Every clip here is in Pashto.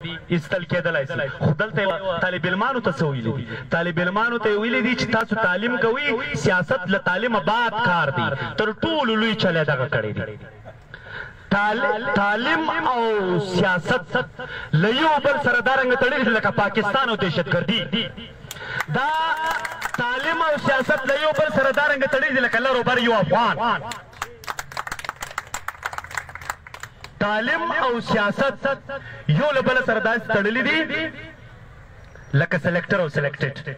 ایستل کېدلی سي خو دلته طالب علمانو ته څه ویلي دي طالب علمانو ته یې ویلي دي چې تاسو تعلیم کوئ سیاست له تعلیمه بعد کار دی تر ټولو لوی چلی دغه کړی دی تعلیم او سیاست له یو بل سره دا رنګه تړلي لکه پاکستان او دهشتګردي دا تعلیم او سیاست له یو بل سره دا رنګه تړلي لکه لر او بر یو افغان تعلیم او سیاست یو له بل سره داسې تړلي دي لکه سلیکټر او سلیکټډ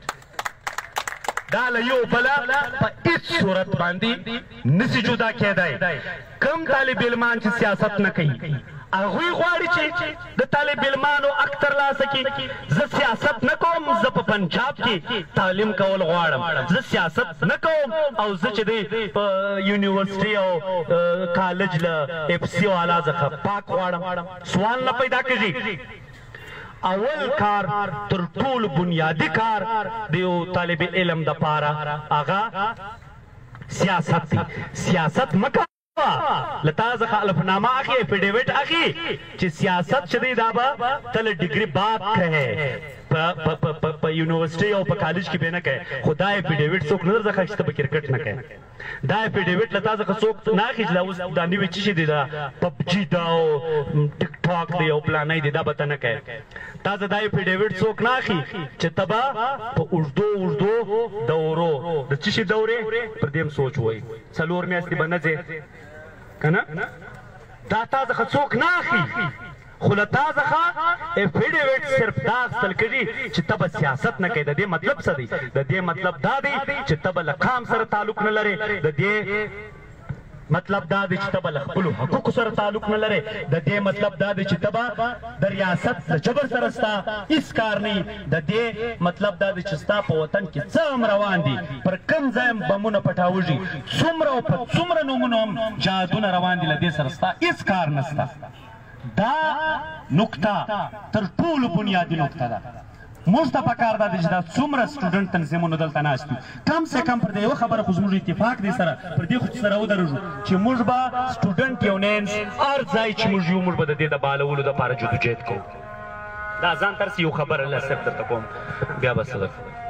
دا له یو بله په هېڅ صورت باندې نسي جدا کېدی کم طالب علمان چې سیاست نه کوي هغوی غواړي چې د طالب علمانو حق ترلاسه کړي زه سیاست نه کوم زه په پنجاب کې تعلیم کول غواړم زه سیاست نه کوم او زه چې دی په یونیورسټي او کالج له اف سی والا څخه پاک غواړم سوال نه پیدا کېږي اول کار تر ټولو بنیادي کار د یو طالب علم دپاره هغه سیاست دی سیاست مه له تا څخه الفنامه اخلي اپیډیویټ اخلي چې سیاست چې دی دا به ته له ډګري بعد کوې په یونیورسټي او په کالج کې به نه کوې خو دا اپیډیویټ څوک نه درڅخه چې ته به کرکټ نه کوې دا اپیډیویټ له تا څخه څوک نه اخلي چې دا اوس دا نوي څه شي دی دا پبجي دا او ټیک ټاک دی او پلانۍ دی دا به ته نه کوې تا ته دا اپیډیویټ څوک نه اخلي چې ته به په اوږدو دورو د څه شي دورې پر دې هم سوچ وایي 4 میاشتې به نه ځې که نه دا تا څخه څوک نه اخلي خو له تا څخه اپیډیویټ صرف دا اخیستل کېږي چې ته به سیاست نه کوې د دې مطلب څه دی د دې مطلب دا دی چې ته به له قام سره تعلق نه لرې د دې مطلب دا دی چې ته به له خپلو حقوقو سره تعلق نه لرې د دې مطلب دا دی چې ته به د ریاست د جبر سره ستا هېڅ کار نه د دې مطلب دا دی چې ستا په وطن کې څه هم روان دي پر کوم ځای هم بمونه پټاوږي څومره او په څومره نومونو هم جهادونه روان دي له دې سره ستا هېڅ کار نسته دا نقطه تر ټولو بنیادي نقطه ده موږ ته پکار دا دی چې دا څومره سټوډنټ تنظیمونه دلته ناست دي کم سے کم پر دې یوه خبره خو زموږ اتفاق دی سره پر دې خو سره ودرېږو چې موږ به سټوډنټ یونینز هر ځای چې موږ یو موږ به د دې د بالولو دپاره جدوجهد کوو دا ځان ترسې یو خبره له صرف درته کوم بیا به څه